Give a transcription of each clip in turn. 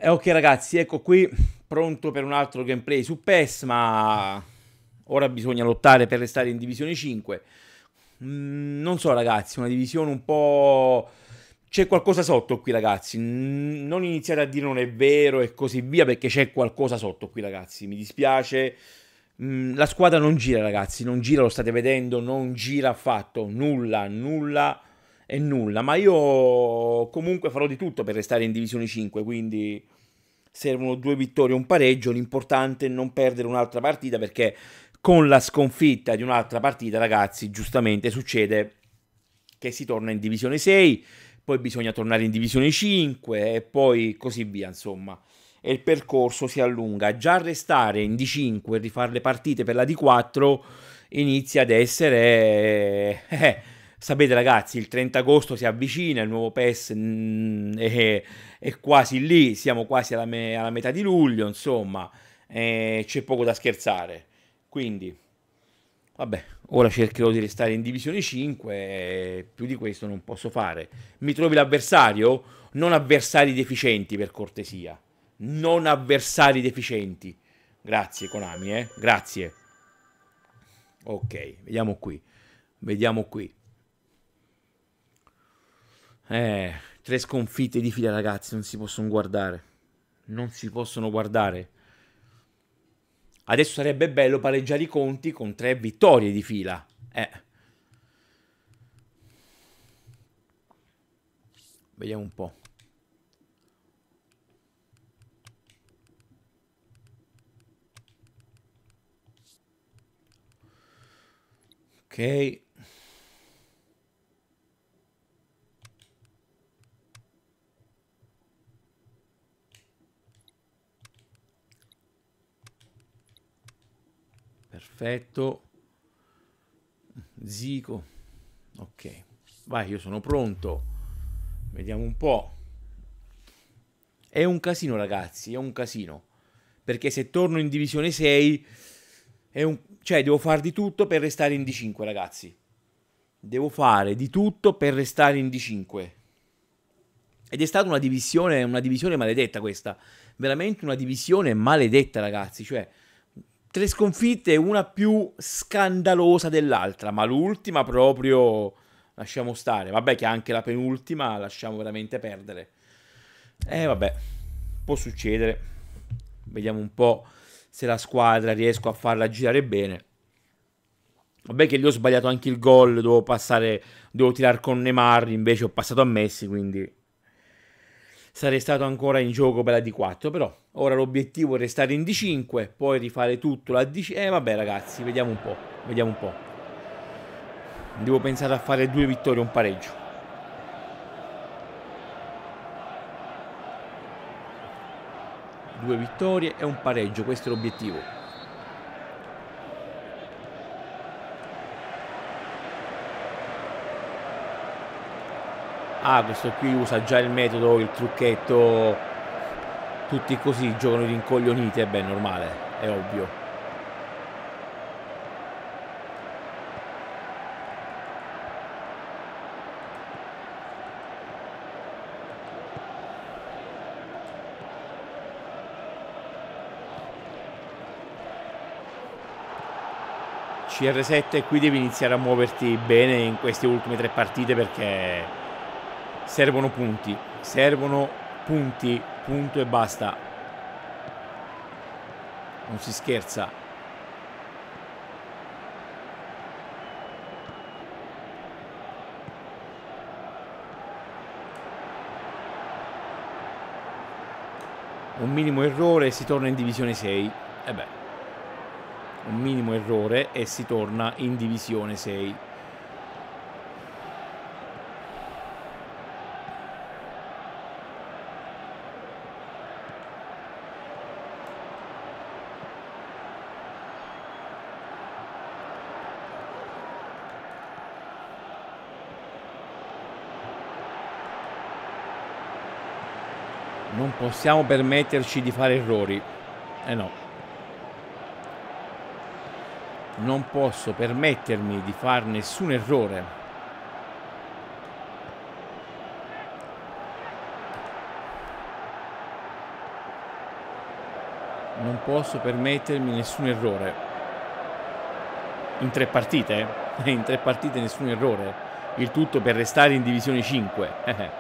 E ok ragazzi, ecco qui, pronto per un altro gameplay su PES, ma ora bisogna lottare per restare in Divisione 5. Non so ragazzi, una divisione un po'... C'è qualcosa sotto qui ragazzi, non iniziate a dire non è vero e così via perché c'è qualcosa sotto qui ragazzi, mi dispiace. La squadra non gira ragazzi, non gira, lo state vedendo, non gira affatto, nulla, nulla e nulla, ma io comunque farò di tutto per restare in Divisione 5, quindi servono 2 vittorie e un pareggio, l'importante è non perdere un'altra partita perché con la sconfitta di un'altra partita, ragazzi, giustamente succede che si torna in Divisione 6, poi bisogna tornare in Divisione 5 e poi così via, insomma. E il percorso si allunga. Già restare in D5 e rifare le partite per la D4 inizia ad essere... sapete ragazzi, il 30 agosto si avvicina, il nuovo PES è quasi lì, siamo quasi alla metà di luglio, insomma, c'è poco da scherzare. Quindi, vabbè, ora cercherò di restare in Divisione 5, più di questo non posso fare. Mi trovi l'avversario? Non avversari deficienti, per cortesia. Non avversari deficienti. Grazie, Konami, Grazie. Ok, vediamo qui. Vediamo qui. 3 sconfitte di fila, ragazzi, non si possono guardare. Non si possono guardare. Adesso sarebbe bello pareggiare i conti con 3 vittorie di fila. Vediamo un po'. Ok. Perfetto. Zico. Ok. Vai, io sono pronto. Vediamo un po'. È un casino, ragazzi, è un casino. Perché se torno in Divisione 6 cioè devo fare di tutto per restare in D5, ragazzi. Devo fare di tutto per restare in D5. Ed è stata una divisione maledetta questa. Veramente una divisione maledetta, ragazzi. Cioè, 3 sconfitte, una più scandalosa dell'altra. Ma l'ultima proprio lasciamo stare. Vabbè che anche la penultima lasciamo veramente perdere. Vabbè, può succedere. Vediamo un po' se la squadra riesco a farla girare bene. Vabbè che lì ho sbagliato anche il gol, dovevo tirare con Neymar, invece ho passato a Messi, quindi sarei stato ancora in gioco per la D4, però ora l'obiettivo è restare in D5, poi rifare tutto la D5. Vabbè ragazzi, vediamo un po', vediamo un po'. Devo pensare a fare 2 vittorie e un pareggio. Due vittorie e un pareggio, questo è l'obiettivo. Ah, questo qui usa già il metodo, il trucchetto. Tutti così giocano rincoglioniti, e beh, normale, è ovvio. CR7 qui devi iniziare a muoverti bene in queste ultime 3 partite perché servono punti, punto e basta. Non si scherza. Un minimo errore e si torna in Divisione 6. Un minimo errore e si torna in Divisione 6. Non possiamo permetterci di fare errori. No. Non posso permettermi di fare nessun errore. Non posso permettermi nessun errore. In 3 partite? In 3 partite nessun errore. Il tutto per restare in divisione 5.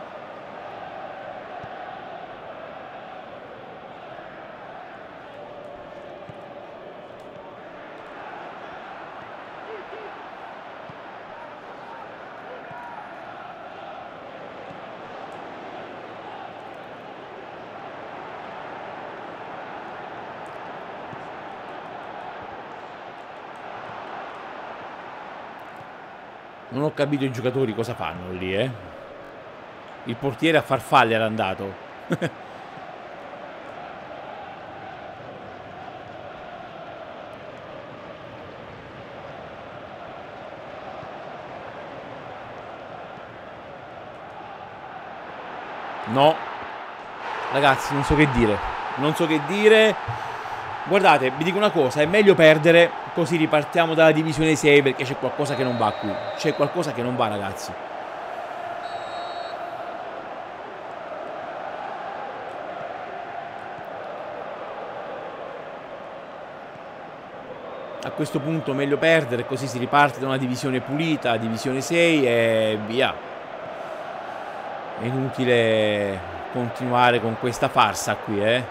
Non ho capito i giocatori cosa fanno lì, eh. Il portiere a farfalle era andato. No. Ragazzi, non so che dire. Non so che dire. Guardate, vi dico una cosa, è meglio perdere, così ripartiamo dalla divisione 6 perché c'è qualcosa che non va qui. C'è qualcosa che non va, ragazzi. A questo punto meglio perdere, così si riparte da una divisione pulita, divisione 6 e via. È inutile continuare con questa farsa qui, eh.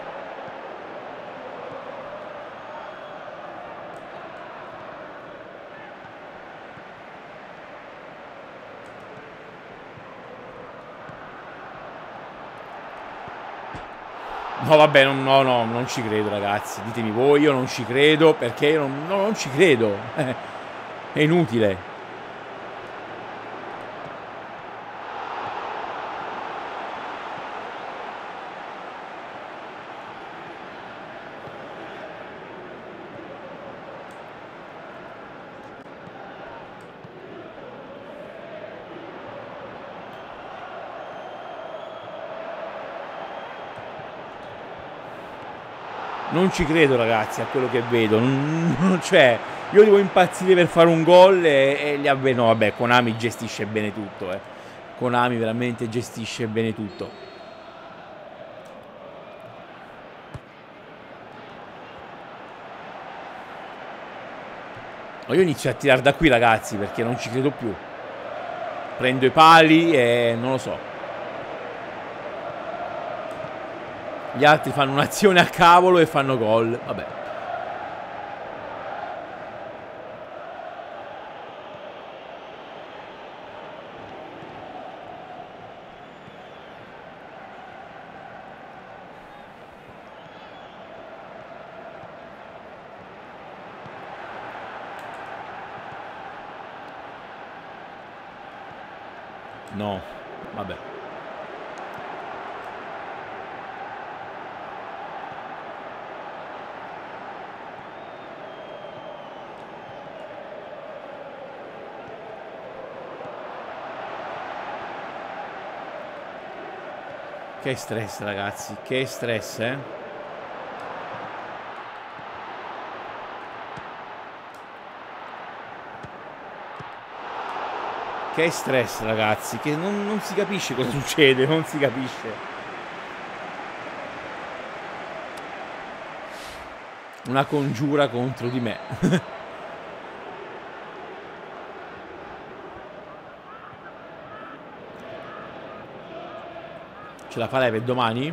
No, vabbè, non ci credo, ragazzi. Ditemi voi, io non ci credo, perché io non ci credo. È inutile. Non ci credo, ragazzi, a quello che vedo. Cioè, io devo impazzire per fare un gol e li avveno. No, vabbè, Konami gestisce bene tutto, eh. Konami veramente gestisce bene tutto. Ma io inizio a tirare da qui, ragazzi, perché non ci credo più. Prendo i pali e non lo so. Gli altri fanno un'azione a cavolo e fanno gol. Vabbè. No, vabbè. Che stress, ragazzi, che stress, eh. Che stress, ragazzi, che non si capisce cosa succede, non si capisce. Una congiura contro di me. Ce la farei per domani?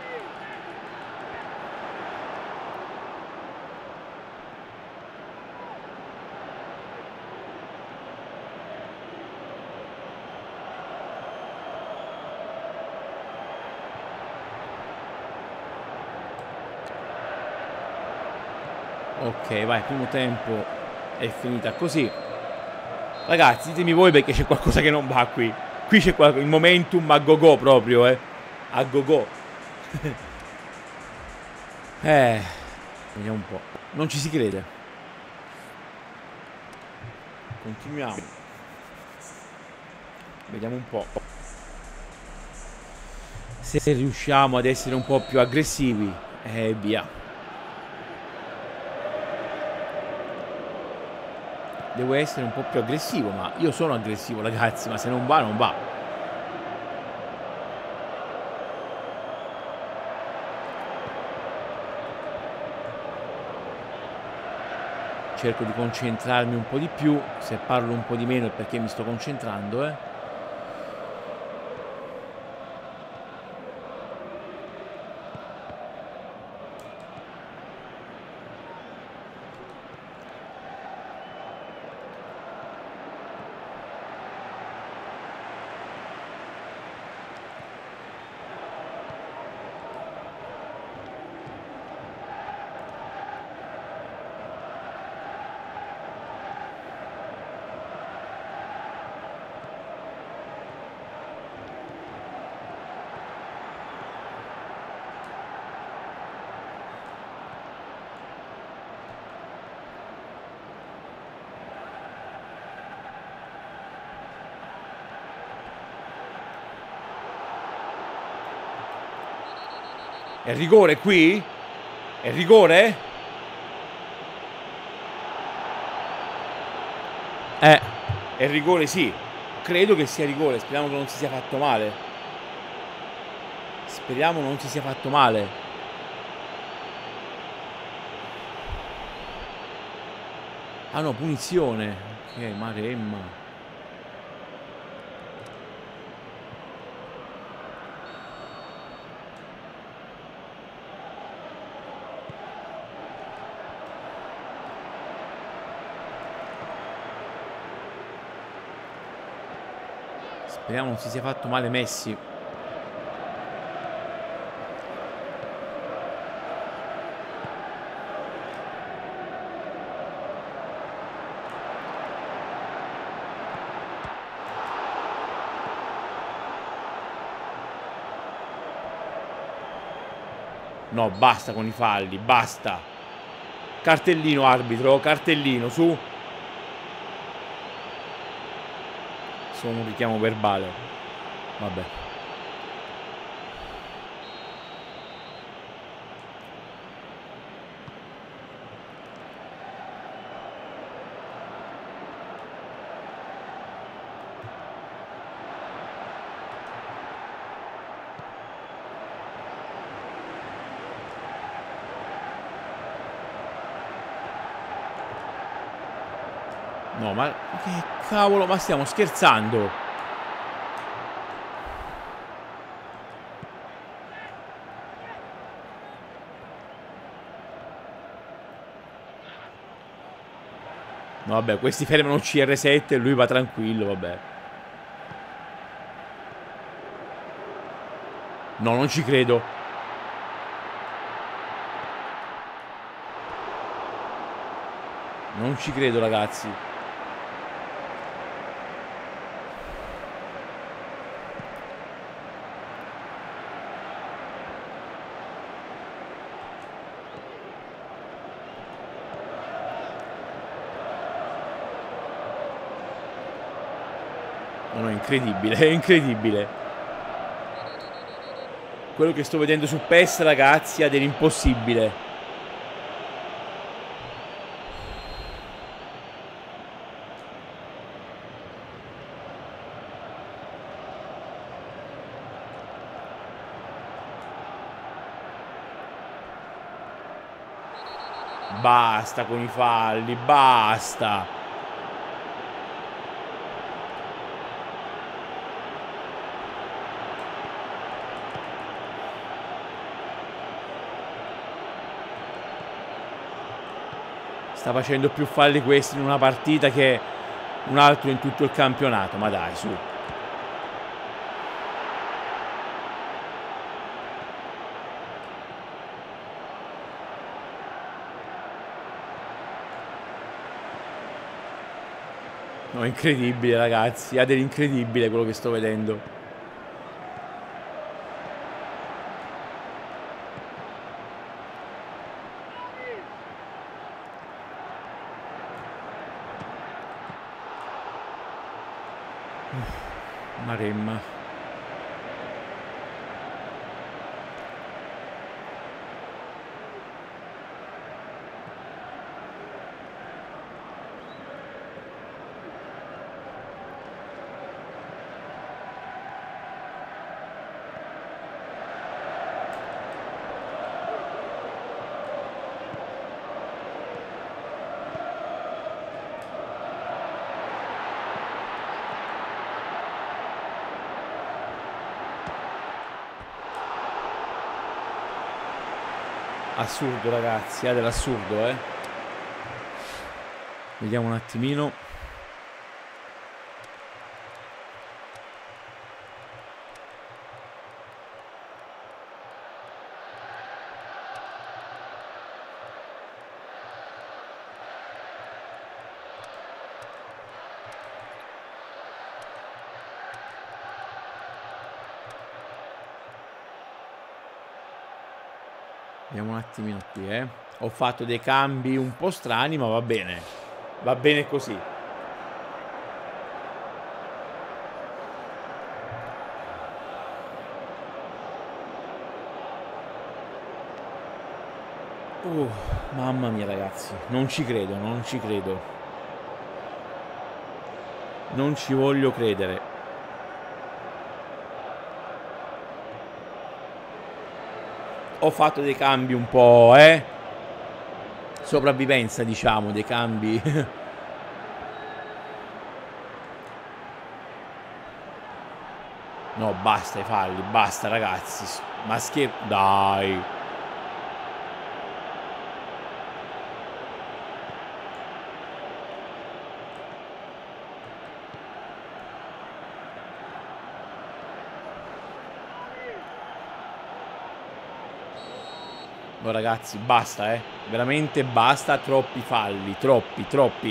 Ok, vai, primo tempo è finita così. Ragazzi, ditemi voi perché c'è qualcosa che non va qui. Qui c'è il momentum a go-go proprio, eh. A go-go. Vediamo un po'. Non ci si crede. Continuiamo. Vediamo un po' se riusciamo ad essere un po' più aggressivi e via. Devo essere un po' più aggressivo, ma io sono aggressivo, ragazzi, ma se non va, non va. Cerco di concentrarmi un po' di più. Se parlo un po' di meno è perché mi sto concentrando, eh. È rigore qui? È rigore? È rigore, sì. Credo che sia rigore. Speriamo che non si sia fatto male. Speriamo non si sia fatto male. Ah no, punizione. Ok, Maremma. Speriamo non si sia fatto male Messi. No, basta con i falli, basta. Cartellino arbitro, cartellino, su. Sono un richiamo verbale. Vabbè. No, ma che cavolo, ma stiamo scherzando? No, vabbè, questi fermano CR7 e lui va tranquillo, vabbè. No, non ci credo. Non ci credo, ragazzi. No, è incredibile, è incredibile. Quello che sto vedendo su PES, ragazzi, è dell'impossibile. Basta con i falli, basta. Sta facendo più falli questi in una partita che un altro in tutto il campionato, ma dai, su. No, è incredibile, ragazzi, è dell'incredibile quello che sto vedendo. Maremma. Assurdo, ragazzi, dell'assurdo, eh. Vediamo un attimino. Vediamo un attimino qui, eh. Ho fatto dei cambi un po' strani, ma va bene. Va bene così. Mamma mia, ragazzi. Non ci credo, non ci credo. Non ci voglio credere. Ho fatto dei cambi un po', sopravvivenza, diciamo, dei cambi. No, basta i falli, basta, ragazzi. Ma dai. No, ragazzi, basta, veramente basta, troppi falli, troppi.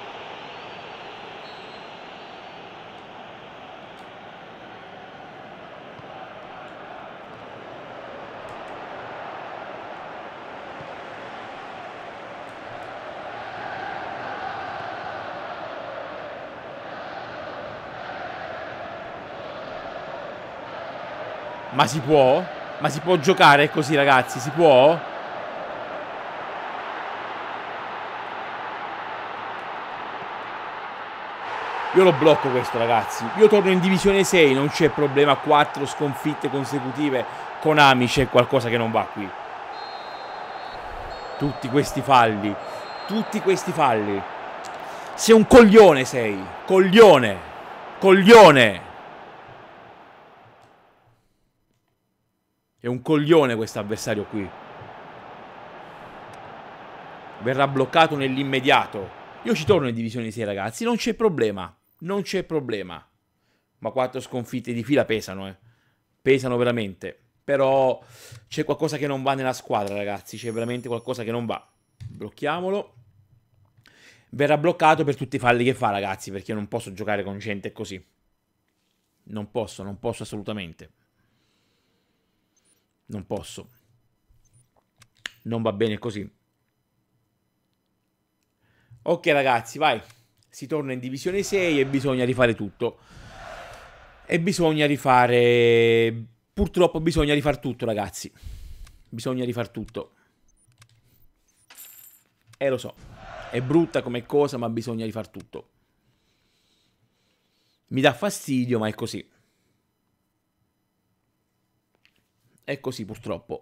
Ma si può? Ma si può giocare così, ragazzi? Si può? Io lo blocco questo, ragazzi. Io torno in divisione 6, non c'è problema. 4 sconfitte consecutive. Konami, c'è qualcosa che non va qui. Tutti questi falli. Tutti questi falli. Sei un coglione, sei. Coglione. Coglione. È un coglione questo avversario qui. Verrà bloccato nell'immediato. Io ci torno in divisione 6, ragazzi. Non c'è problema. Non c'è problema. Ma 4 sconfitte di fila pesano, Pesano veramente. Però c'è qualcosa che non va nella squadra, ragazzi. C'è veramente qualcosa che non va. Blocchiamolo. Verrà bloccato per tutti i falli che fa, ragazzi. Perché io non posso giocare con gente così. Non posso assolutamente. Non posso. Non va bene così. Ok, ragazzi, vai. Si torna in divisione 6 e bisogna rifare tutto. E bisogna rifare... Purtroppo bisogna rifare tutto, ragazzi. Bisogna rifare tutto. Lo so. È brutta come cosa, ma bisogna rifare tutto. Mi dà fastidio, ma è così. È così, purtroppo.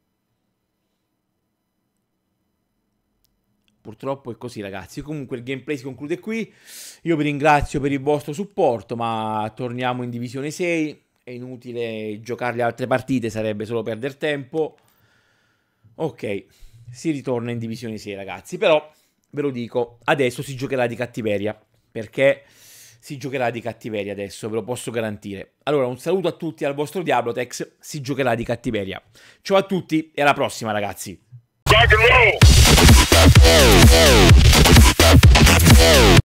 Purtroppo è così, ragazzi. Comunque il gameplay si conclude qui. Io vi ringrazio per il vostro supporto, ma torniamo in divisione 6. È inutile giocare le altre partite, sarebbe solo perdere tempo. Ok, si ritorna in divisione 6, ragazzi. Però, ve lo dico, adesso si giocherà di cattiveria. Perché si giocherà di cattiveria adesso, ve lo posso garantire. Allora, un saluto a tutti al vostro Diablotex. Si giocherà di cattiveria. Ciao a tutti e alla prossima, ragazzi. Rock and roll!